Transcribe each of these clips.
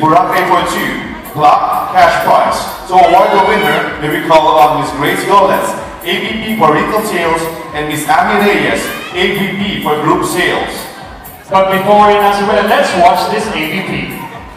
Boracay for 2, Black, cash prize. To award the winner, may we call on Miss Grace Gomez, AVP for Retail Sales, and Miss Amy Reyes, AVP for Group Sales. But before we announce the winner, let's watch this AVP.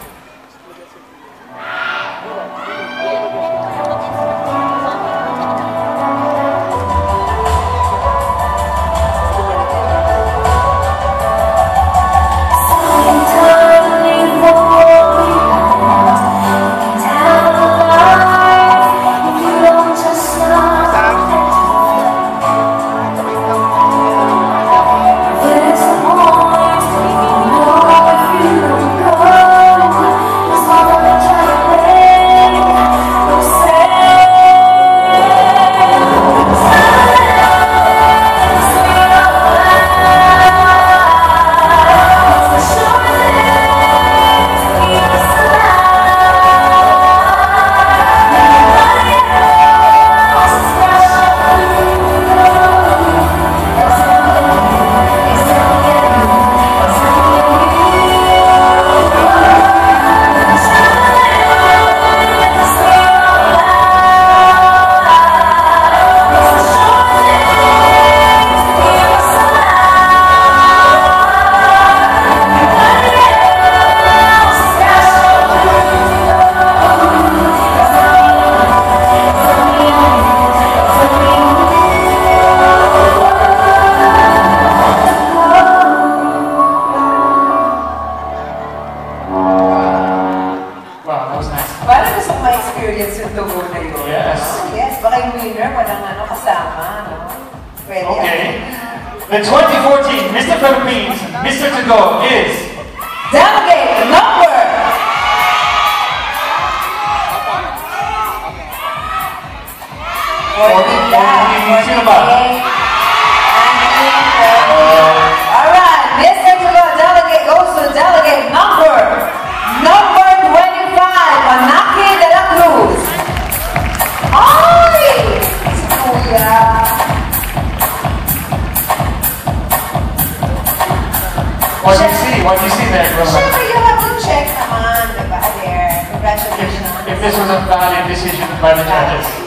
Experience yung tubo na yun. Yes. Yes, baka yung winner, walang kasama, no? Pwede. Okay. The 2014 Mr. Philippines Mr. To Go is... Delegate number... Sino ba? Alright, Mr. To Go delegate goes to delegate number 25, Onakee dela Cruz. Ay! Si Kuya. What do you see there? Siyempre, you have to check naman, diba? There. Congratulations. If this was a valid decision by the judges.